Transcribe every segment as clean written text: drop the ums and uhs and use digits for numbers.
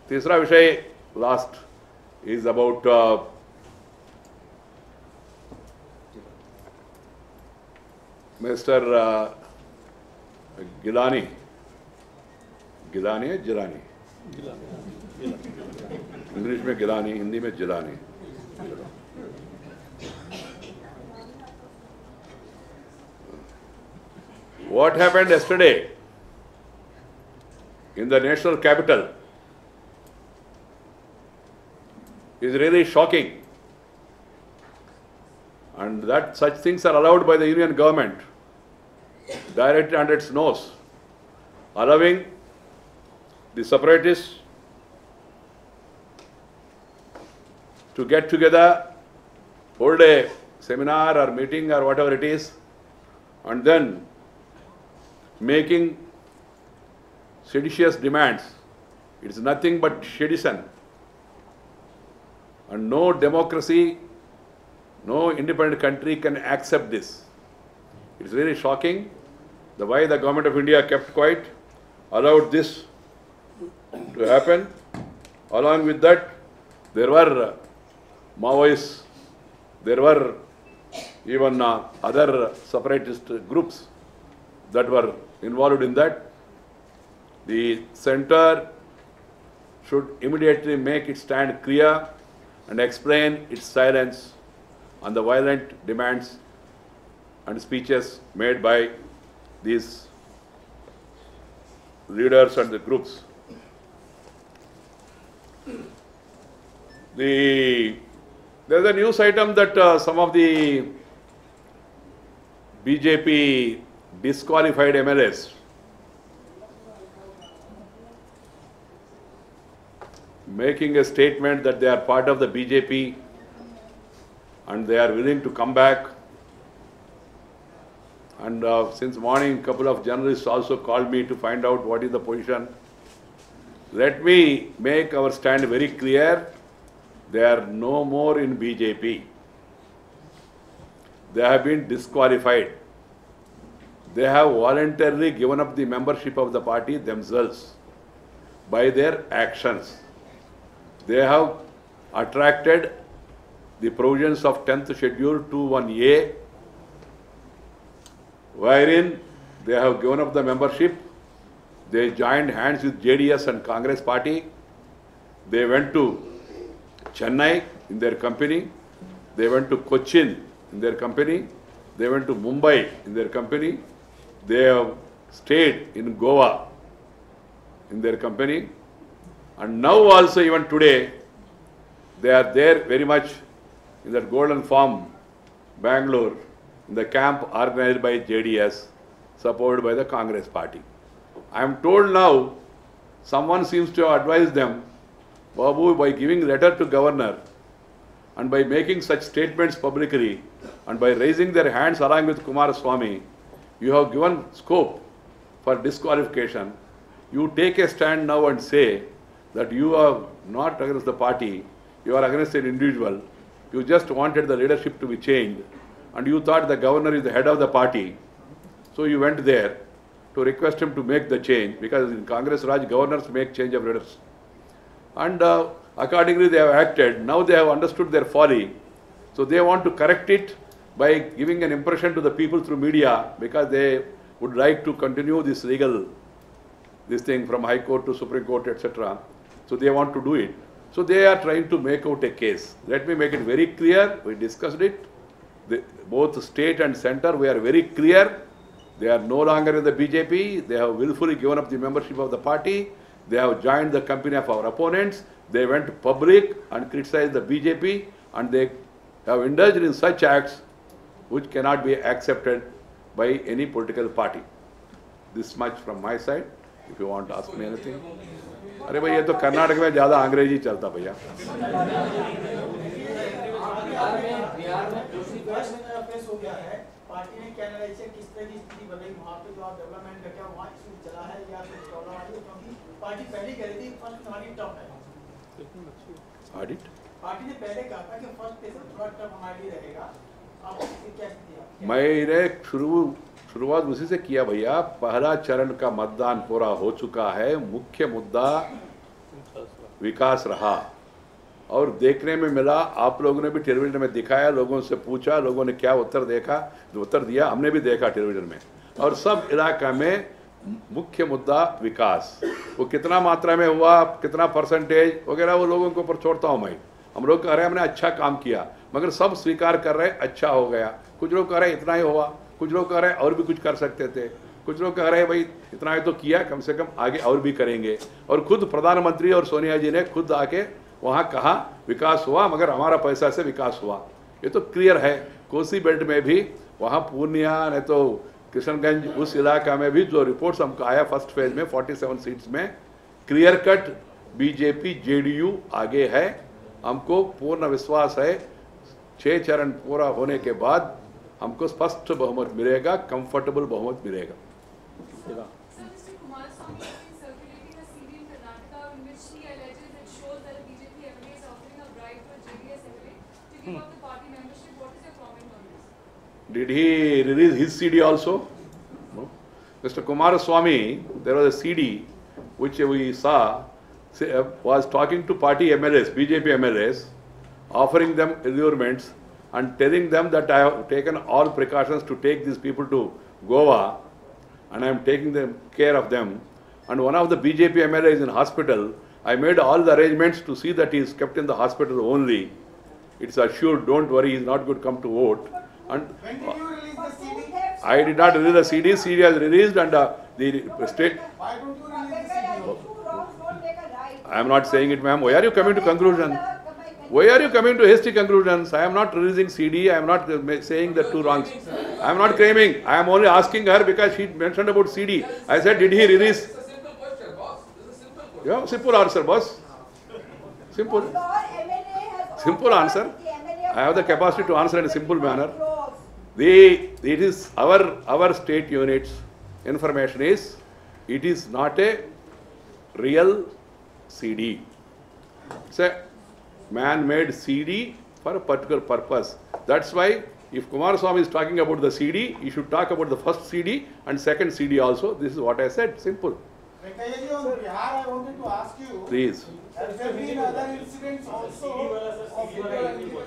तीसरा विषय last is about mister Gilani है जिलानी, इंग्लिश में गिलानी, हिंदी में Jilani. What happened yesterday in the national capital is really shocking, and that such things are allowed by the union government directly under its nose, allowing the separatists to get together, hold a seminar or meeting or whatever it is, and then making seditious demands. It is nothing but sedition. And no democracy, no independent country can accept this. It is really shocking the way the government of India kept quiet, allowed this to happen. Along with that, there were Maoists, there were even other separatist groups that were involved in that. The center should immediately make its stand clear and explain its silence on the violent demands and speeches made by these leaders and the groups. There's a news item that some of the BJP disqualified MLAs making a statement that they are part of the BJP and they are willing to come back. And since morning, a couple of journalists also called me to find out what is the position. Let me make our stand very clear. They are no more in BJP. They have been disqualified. They have voluntarily given up the membership of the party themselves by their actions. They have attracted the provisions of 10th schedule 21A, wherein they have given up the membership. They joined hands with JDS and Congress party. They went to Chennai in their company. They went to Cochin in their company. They went to Mumbai in their company. They have stayed in Goa in their company. And now also, even today, they are there very much in that Golden Farm, Bangalore, in the camp organized by JDS, supported by the Congress party. I am told now, someone seems to have advised them, Babu, by giving letter to governor and by making such statements publicly and by raising their hands along with Kumaraswamy, you have given scope for disqualification. You take a stand now and say that you are not against the party, you are against an individual. You just wanted the leadership to be changed and you thought the governor is the head of the party. So you went there to request him to make the change, because in Congress Raj, governors make change of leaders. And accordingly they have acted. Now they have understood their folly. So they want to correct it by giving an impression to the people through media, because they would like to continue this legal, this thing from High Court to Supreme Court, etc. So they want to do it. So they are trying to make out a case. Let me make it very clear. We discussed it. Both state and center, we are very clear. They are no longer in the BJP. They have willfully given up the membership of the party. They have joined the company of our opponents. They went public and criticized the BJP, and they have indulged in such acts which cannot be accepted by any political party. This much from my side. If you want to ask me anything. अरे भाई, ये तो कर्नाटक में ज़्यादा अंग्रेजी चलता भैया। Party ने क्या एनालाइज किस तरह की स्थिति बदली वहाँ पे जो आप डेवलपमेंट का क्या वहाँ इशू चला है या कुछ प्रॉब्लम आई है, क्योंकि पार्टी पहले कह रही थी फर्स्ट ऑडिट टफ है। ऑडिट पार्टी ने पहले कहा था कि फर्स्ट फेज में थोड़ा टफ हमारे लिए रहेगा। अब इसकी क्या स्थिति है? मैंने शुरुआत उसी से किया भैया। पहला चरण का मतदान पूरा हो चुका है। मुख्य मुद्दा विकास रहा। और देखने में मिला, आप लोगों ने भी टेलीविजन में दिखाया, लोगों से पूछा, लोगों ने क्या उत्तर दिया, हमने भी देखा टेलीविजन में। और सब इलाका में मुख्य मुद्दा विकास, वो कितना मात्रा में हुआ, कितना परसेंटेज वगैरह वो लोगों के ऊपर छोड़ता हूँ मैं। हम लोग कह रहे हैं हमने अच्छा काम किया, मगर सब स्वीकार कर रहे हैं अच्छा हो गया। कुछ लोग कह रहे हैं इतना ही हुआ, कुछ लोग कह रहे हैं और भी कुछ कर सकते थे, कुछ लोग कह रहे हैं भाई इतना ही तो किया, कम से कम आगे और भी करेंगे। और खुद प्रधानमंत्री और सोनिया जी ने खुद आके वहाँ कहा विकास हुआ, मगर हमारा पैसा से विकास हुआ। ये तो क्लियर है। कोसी बेल्ट में भी, वहाँ पूर्णिया नहीं तो किशनगंज, उस इलाका में भी जो रिपोर्ट्स हमको आया फर्स्ट फेज में 47 सीट्स में क्लियर कट बीजेपी जेडीयू आगे है। हमको पूर्ण विश्वास है 6 चरण पूरा होने के बाद हमको स्पष्ट बहुमत मिलेगा, कंफर्टेबल बहुमत मिलेगा। Did he release his CD also? No. Mr. Kumaraswamy, there was a CD which we saw, was talking to party MLAs, BJP MLAs, offering them allurements and telling them that I have taken all precautions to take these people to Goa and I am taking care of them. And one of the BJP MLAs is in hospital. I made all the arrangements to see that he is kept in the hospital only. It's assured, don't worry, he is not going to come to vote. And When did you release the CD? I did not release the CD. CD has released, and the state. Why don't you release the CD? I am not saying it, ma'am. Why are you coming to conclusion? Why are you coming to hasty conclusions? I am not releasing CD. I am not saying the two wrongs. I am not claiming. I am only asking her because she mentioned about CD. I said, did he release? It's a simple question, boss. This is a simple question. Yeah, simple answer, boss. Simple. Simple answer. I have the capacity to answer in a simple manner. It is our state units information is, it is not a real CD. It's a man-made CD for a particular purpose. That's why if Kumaraswamy is talking about the CD, he should talk about the first CD and second CD also. This is what I said, simple. Venkaiah ji, on Bihar, I wanted to ask you, Please. have there been other incidents also of illegal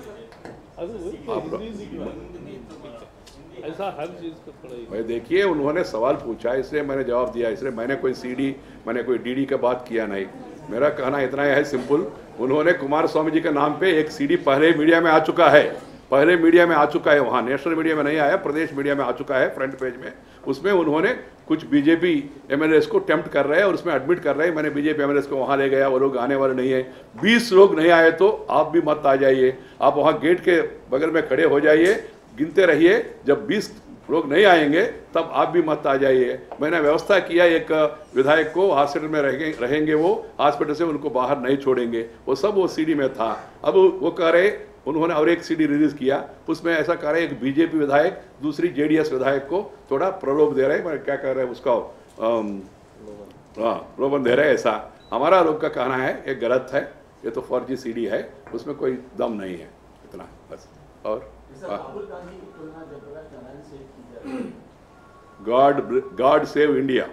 ऐसा हर चीज का थोड़ा ही। भाई देखिए, उन्होंने सवाल पूछा इसलिए मैंने जवाब दिया, इसलिए मैंने कोई सीडी, मैंने कोई डीडी का बात किया नहीं। मेरा कहना इतना है सिंपल, उन्होंने कुमारस्वामी जी के नाम पे एक सीडी पहले मीडिया में आ चुका है, पहले मीडिया में आ चुका है, वहाँ नेशनल मीडिया में नहीं आया, प्रदेश मीडिया में आ चुका है फ्रंट पेज में। उसमें उन्होंने कुछ बीजेपी एमएलएस को टेम्प्ट कर रहे हैं और उसमें एडमिट कर रहे हैं, मैंने बीजेपी एमएलएस को वहाँ ले गया, वो लोग आने वाले नहीं है। 20 लोग नहीं आए तो आप भी मत आ जाइए, आप वहाँ गेट के बगल में खड़े हो जाइए, गिनते रहिए, जब 20 लोग नहीं आएंगे तब आप भी मत आ जाइए। मैंने व्यवस्था किया, एक विधायक को हॉस्पिटल में रहेंगे, वो हॉस्पिटल से उनको बाहर नहीं छोड़ेंगे, वो सब वो सीडी में था। अब वो कह रहे, उन्होंने और एक सीडी रिलीज किया, उसमें ऐसा कह रहे एक बीजेपी विधायक दूसरी जेडीएस विधायक को थोड़ा प्रलोभ दे रहे हैं, क्या कह रहे हैं उसका, प्रलोभन दे रहे हैं। ऐसा हमारा लोग का कहना है, ये गलत है, ये तो फर्जी सीडी है, उसमें कोई दम नहीं है, इतना बस। और राहुल गांधी की तुलना जयप्रकाश नारायण से की जा रही है। God save India.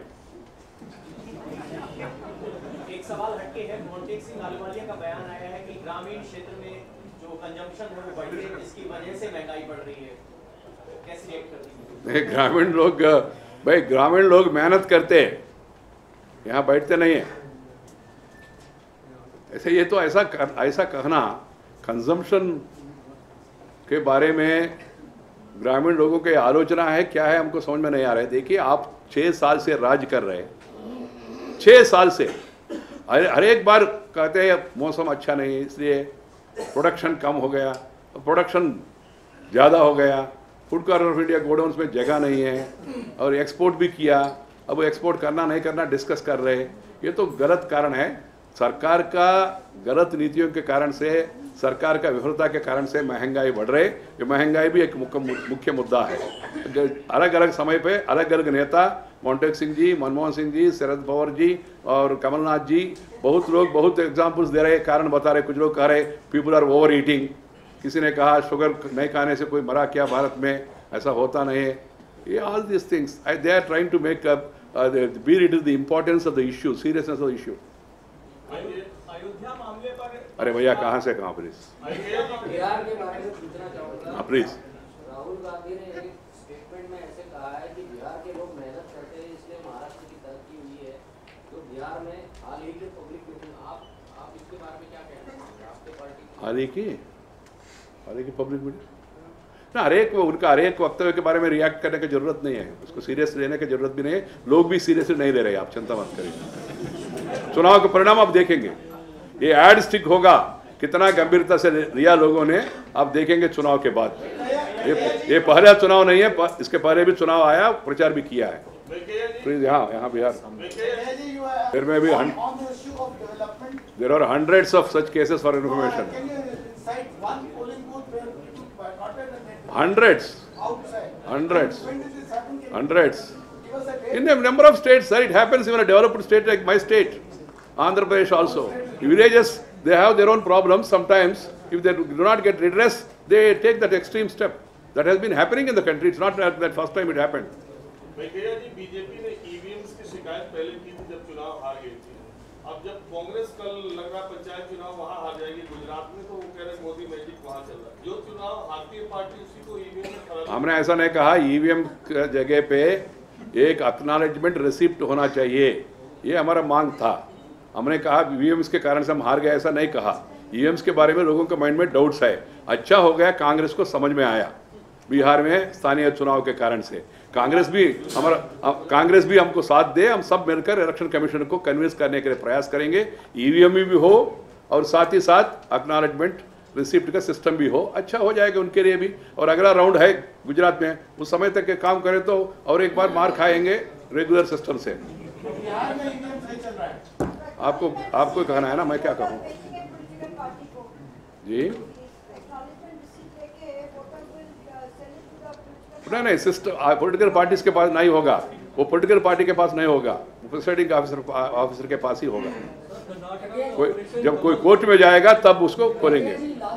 एक सवाल हटके है, मोंटेक सिंह अहलूवालिया का बयान आया है कि ग्रामीण क्षेत्र में जो कंजम्पशन है वो बढ़ रही है, जिसकी वजह से महंगाई बढ़ रही है, कैसे रिएक्ट करती है? ग्रामीण लोग, भाई ग्रामीण लोग मेहनत करते हैं, यहाँ बैठते नहीं है। ऐसे ये तो ऐसा कहना कंजम्पशन के बारे में ग्रामीण लोगों की आलोचना है, क्या है हमको समझ में नहीं आ रहा है। देखिए, आप 6 साल से राज कर रहे हैं, 6 साल से हर एक बार कहते हैं मौसम अच्छा नहीं है इसलिए प्रोडक्शन कम हो गया, प्रोडक्शन ज़्यादा हो गया, Food Corporation of India godowns में जगह नहीं है, और एक्सपोर्ट भी किया, अब एक्सपोर्ट करना नहीं करना डिस्कस कर रहे। ये तो गलत कारण है, सरकार का गलत नीतियों के कारण से, सरकार का विफलता के कारण से महंगाई बढ़ रही। ये महंगाई भी एक मुख्य मुद्दा है। अलग अलग समय पे अलग अलग नेता, मोंटेक सिंह जी, मनमोहन सिंह जी, शरद पवार जी और कमलनाथ जी, बहुत लोग बहुत एग्जाम्पल्स दे रहे, कारण बता रहे। कुछ लोग कह रहे पीपल आर ओवर ईटिंग, किसी ने कहा शुगर नहीं खाने से कोई मरा क्या भारत में, ऐसा होता नहीं है। ये all this things they are trying to make up be it is the importance of the issue, seriousness of the issue. Ayodhya मामले पर अरे भैया कहाँ से कहाँ प्लीज बिहार के बारे में पूछना चाहूँगा। प्लीज। राहुल गांधी ने एक स्टेटमेंट में ऐसे कहा है कि बिहार के लोग मेहनत करते हैं इसलिए महाराष्ट्र की तरक्की हुई है। तो बिहार में हाल ही के पब्लिक मीटिंग आप इसके बारे में क्या कहना चाहेंगे? आपके पार्टी हाल ही की पब्लिक मीटिंग ना, हर एक वक्तव्य के बारे में रिएक्ट करने की जरूरत नहीं है, उसको सीरियस लेने की जरूरत भी नहीं है, लोग भी सीरियसली नहीं ले रहे, आप चिंता मत करिए। चुनाव के परिणाम आप देखेंगे, ये एड स्टिक होगा, कितना गंभीरता से लिया लोगों ने, आप देखेंगे चुनाव के बाद। ये पहला चुनाव नहीं है, इसके पहले भी चुनाव आया, प्रचार भी किया है। प्लीज यहाँ बिहार फिर में भी there are hundreds of such cases for information, hundreds in a number of states, sir. It happens even a developed state like my state, Andhra Pradesh also. Villages, they have their own problems sometimes. If they do not get redress, they take that extreme step. That has been happening in the country. It's not that first time it happened. भैया जी, BJP ने EVMs की शिकायत पहले की थी जब चुनाव हार गई थी। अब जब कांग्रेस कल लग रहा पंचायत चुनाव वहां हार जाएगी गुजरात में, तो वो कह रहे मोदी मैजिक वहां चल रहा है। जो चुनाव हारती है पार्टी उसी को ईवीएम में खराब। हमने ऐसा नहीं कहा, ईवीएम जगह पे एक एक्नॉलेजमेंट रिसिप्ट होना चाहिए, ये हमारा मांग था। हमने कहा ईवीएम्स के कारण से हम हार गए, ऐसा नहीं कहा। ईवीएम्स के बारे में लोगों के माइंड में डाउट्स है। अच्छा हो गया कांग्रेस को समझ में आया बिहार में स्थानीय चुनाव के कारण से। कांग्रेस भी हमको साथ दे, हम सब मिलकर इलेक्शन कमीशन को कन्विंस करने के लिए प्रयास करेंगे। ईवीएम भी हो और साथ ही साथ एक्नॉलेजमेंट रिसिप्ट का सिस्टम भी हो, अच्छा हो जाएगा उनके लिए भी। और अगला राउंड है गुजरात में, उस समय तक के काम करें तो और एक बार मार खाएंगे रेगुलर सिस्टम से। आपको कहना है ना, मैं क्या कहूँ जी? नहीं, सिस्टम पॉलिटिकल पार्टीज के पास नहीं होगा, वो पॉलिटिकल पार्टी के पास नहीं होगा, प्रिसाइडिंग ऑफिसर के पास ही होगा। जब कोई कोर्ट में जाएगा तब उसको खोलेंगे।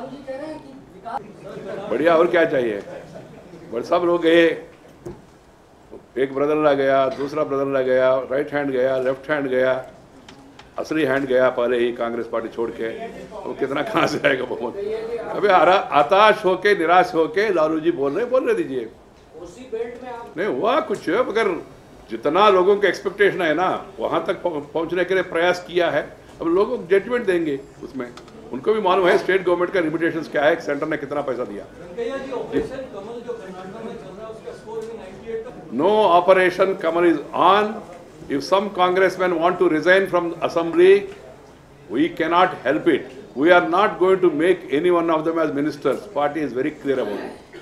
बढ़िया, और क्या चाहिए? बट सब लोग गए, एक ब्रदर ला गया, दूसरा ब्रदर ला गया, राइट हैंड गया, लेफ्ट हैंड गया, असली हैंड गया पहले ही कांग्रेस पार्टी छोड़ के, वो कितना कहाँ से आएगा बहुत। अभी हताश होके, निराश होके लालू जी बोल रहे दीजिए। नहीं हुआ कुछ, मगर जितना लोगों के एक्सपेक्टेशन है ना, वहाँ तक पहुँचने के लिए प्रयास किया है। अब लोग जजमेंट देंगे उसमें, उनको भी मालूम है स्टेट गवर्नमेंट का लिमिटेशंस क्या है, सेंटर ने कितना पैसा दिया। No operation Kamal is on. If some congressmen want to resign from assembly, we cannot help it. We are not going to make any one of them as ministers. Party is very clear about it.